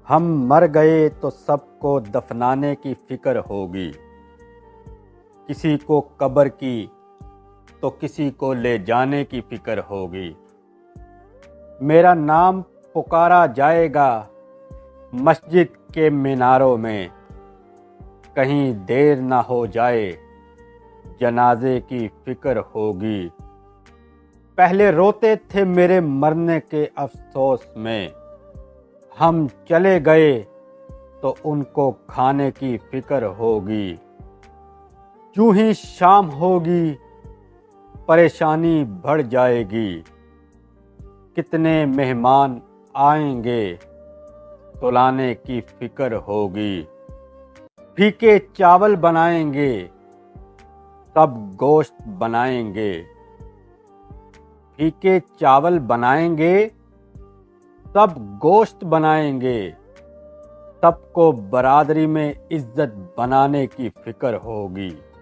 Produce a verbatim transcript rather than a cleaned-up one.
ہم مر گئے تو سب کو دفنانے کی فکر ہوگی، کسی کو قبر کی تو کسی کو لے جانے کی فکر ہوگی۔ میرا نام پکارا جائے گا مسجد کے میناروں میں، کہیں دیر نہ ہو جائے جنازے کی فکر ہوگی۔ پہلے روتے تھے میرے مرنے کے افسوس میں، ہم چلے گئے تو ان کو کھانے کی فکر ہوگی۔ جو ہی شام ہوگی پریشانی بڑھ جائے گی، کتنے مہمان آئیں گے سلانے کی فکر ہوگی۔ پھیکے چاول بنائیں گے سب گوشت بنائیں گے، پھیکے چاول بنائیں گے سب گوشت بنائیں گے، سب کو برادری میں عزت بنانے کی فکر ہوگی۔